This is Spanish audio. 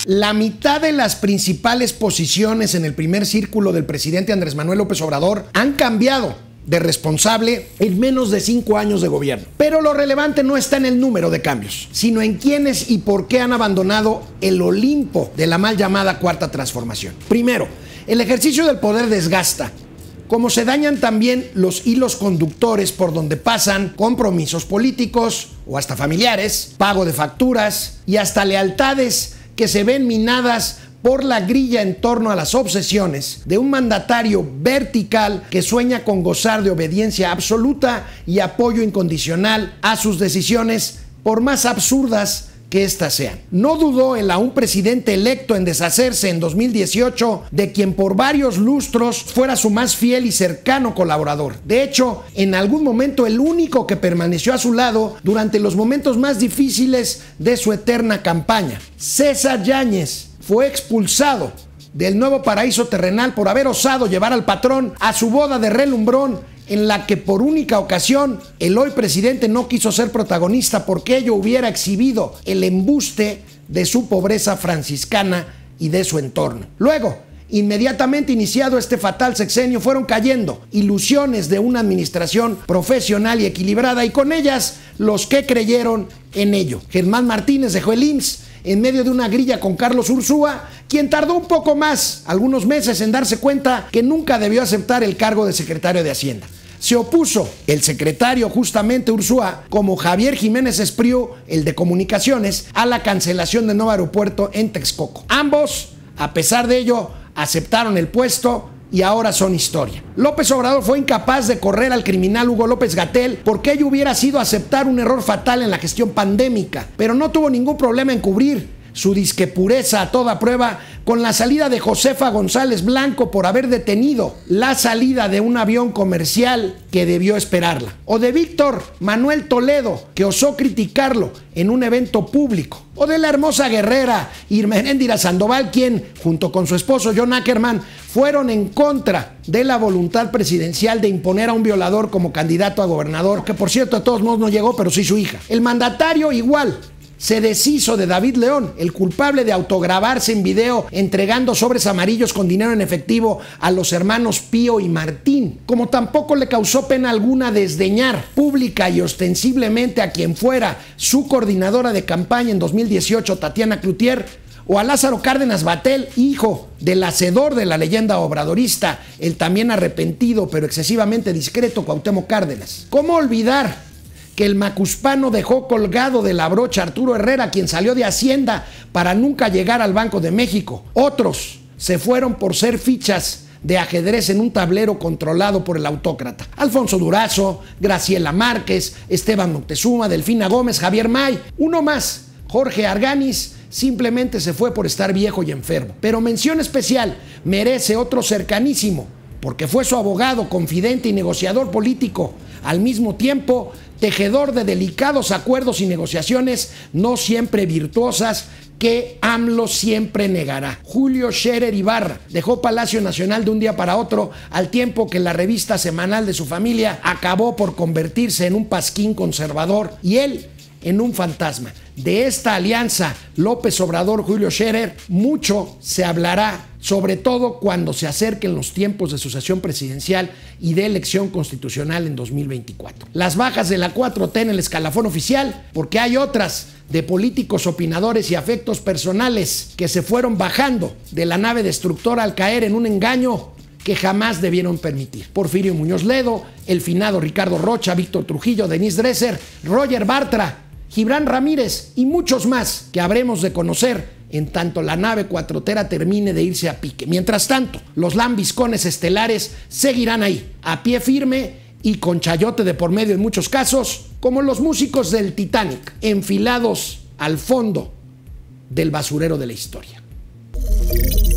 La mitad de las principales posiciones en el primer círculo del presidente Andrés Manuel López Obrador han cambiado de responsable en menos de 5 años de gobierno. Pero lo relevante no está en el número de cambios, sino en quiénes y por qué han abandonado el Olimpo de la mal llamada Cuarta Transformación. Primero, el ejercicio del poder desgasta, como se dañan también los hilos conductores por donde pasan compromisos políticos o hasta familiares, pago de facturas y hasta lealtades que se ven minadas por la grilla en torno a las obsesiones de un mandatario vertical que sueña con gozar de obediencia absoluta y apoyo incondicional a sus decisiones, por más absurdas que éstas sean. No dudó el aún presidente electo en deshacerse en 2018 de quien por varios lustros fuera su más fiel y cercano colaborador. De hecho, en algún momento el único que permaneció a su lado durante los momentos más difíciles de su eterna campaña. César Yáñez fue expulsado del nuevo paraíso terrenal por haber osado llevar al patrón a su boda de relumbrón, en la que por única ocasión el hoy presidente no quiso ser protagonista porque ello hubiera exhibido el embuste de su pobreza franciscana y de su entorno. Luego, inmediatamente iniciado este fatal sexenio, fueron cayendo ilusiones de una administración profesional y equilibrada, y con ellas los que creyeron en ello. Germán Martínez dejó el IMSS en medio de una grilla con Carlos Ursúa, quien tardó un poco más, algunos meses, en darse cuenta que nunca debió aceptar el cargo de secretario de Hacienda. Se opuso el secretario justamente Ursúa, como Javier Jiménez Espriu, el de Comunicaciones, a la cancelación del nuevo aeropuerto en Texcoco. Ambos, a pesar de ello, aceptaron el puesto y ahora son historia. López Obrador fue incapaz de correr al criminal Hugo López-Gatell porque ello hubiera sido aceptar un error fatal en la gestión pandémica, pero no tuvo ningún problema en cubrir su disque pureza a toda prueba con la salida de Josefa González Blanco por haber detenido la salida de un avión comercial que debió esperarla, o de Víctor Manuel Toledo, que osó criticarlo en un evento público, o de la hermosa guerrera Irma Heréndira Sandoval, quien, junto con su esposo John Ackerman, fueron en contra de la voluntad presidencial de imponer a un violador como candidato a gobernador, que por cierto de todos modos no llegó, pero sí su hija. El mandatario igual se deshizo de David León, el culpable de autograbarse en video entregando sobres amarillos con dinero en efectivo a los hermanos Pío y Martín. Como tampoco le causó pena alguna desdeñar pública y ostensiblemente a quien fuera su coordinadora de campaña en 2018, Tatiana Cloutier, o a Lázaro Cárdenas Batel, hijo del hacedor de la leyenda obradorista, el también arrepentido pero excesivamente discreto Cuauhtémoc Cárdenas. ¿Cómo olvidar que el macuspano dejó colgado de la brocha Arturo Herrera, quien salió de Hacienda para nunca llegar al Banco de México? Otros se fueron por ser fichas de ajedrez en un tablero controlado por el autócrata. Alfonso Durazo, Graciela Márquez, Esteban Moctezuma, Delfina Gómez, Javier May. Uno más, Jorge Arganis, simplemente se fue por estar viejo y enfermo. Pero mención especial merece otro cercanísimo, porque fue su abogado, confidente y negociador político, al mismo tiempo tejedor de delicados acuerdos y negociaciones no siempre virtuosas que AMLO siempre negará. Julio Scherer Ibarra dejó Palacio Nacional de un día para otro, al tiempo que la revista semanal de su familia acabó por convertirse en un pasquín conservador y él en un fantasma. De esta alianza López Obrador-Julio Scherer mucho se hablará, sobre todo cuando se acerquen los tiempos de sucesión presidencial y de elección constitucional en 2024. Las bajas de la 4T en el escalafón oficial, porque hay otras de políticos opinadores y afectos personales que se fueron bajando de la nave destructora al caer en un engaño que jamás debieron permitir. Porfirio Muñoz Ledo, el finado Ricardo Rocha, Víctor Trujillo, Denise Dresser, Roger Bartra, Gibran Ramírez y muchos más que habremos de conocer en tanto la nave cuatrotera termine de irse a pique. Mientras tanto, los lambiscones estelares seguirán ahí, a pie firme y con chayote de por medio en muchos casos, como los músicos del Titanic, enfilados al fondo del basurero de la historia.